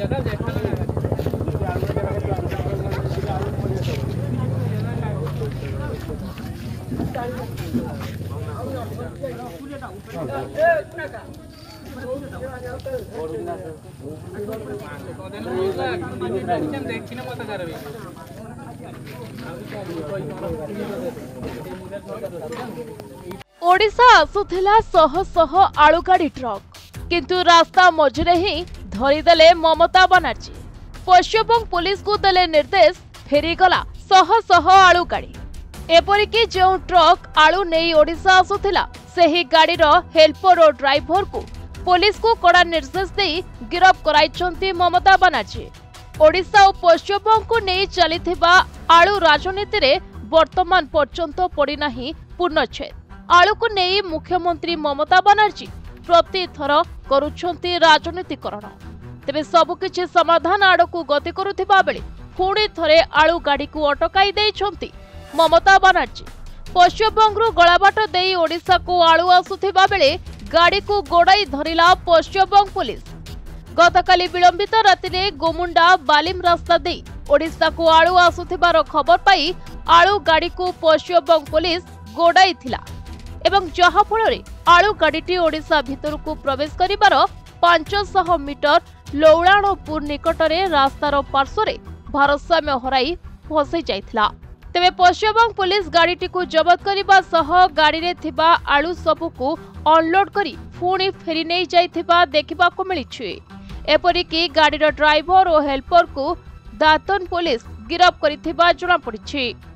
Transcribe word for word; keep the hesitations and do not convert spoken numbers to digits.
ओडिशा आसुथिला शह शह आलू गाड़ी ट्रक किंतु रास्ता मझिरे ही धरीदेले ममता बनर्जी। पश्चिमबंग पुलिस को देले निर्देश फेरीगला शह शह आलू गाड़ी। एपरिकी जो ट्रक आलू नहीं ओडिशा आसुथिला सेही गाड़ीर हेल्पर और ड्राइवर को पुलिस को कड़ा निर्देश दे गिरफ कराइछंती ममता बनर्जी। ओडिशा और पश्चिमबंग को नहीं चलीथिबा आलू राजनीति रे वर्तमान पर्यंत पड़ना पूर्णच्छेद। आलू को नहीं मुख्यमंत्री ममता बनर्जी प्रति थर करुछंती राजनीतिकरण। तेबे सबकिछि समाधान आड़कू गति करुथिबा बेले पुणी थरे आलू गाड़ी को अटकाई देइछंती ममता बनर्जी। पश्चिमबंगरू गलाबाट देई ओडिशा को आलू आसुथिबा बेले गाड़ी को गोड़ाई धरिला पश्चिमबंग पुलिस। गतकाली विलंबित रातिरे गोमुंडा बालिम रास्ता देई ओडिशा को आलू आसुथिबार खबर पाई आलू गाड़ी को पश्चिमबंग पुलिस गोड़ाई थिला एवं जहा फଳରେ आलू गाड़ीटी ओडिशा भितर को प्रवेश करिबार पांच सौ मीटर लौलाणपुर निकटरे रास्तार पार्श्वरे भारसाम्य हराई फसी जाइथिला। तेबे पश्चिमबंग पुलिस गाड़ीटी को जबत करने सह गाड़ी रे थिबा आलू सबु को अनलोड करी पुणी फेरी नहीं जाइथिबा देखिबा को मिलिछि। एपरिकी गाड़ीर ड्राइवर और हेल्पर को दातन पुलिस गिरफ करिथिबा जणा पड़िछि।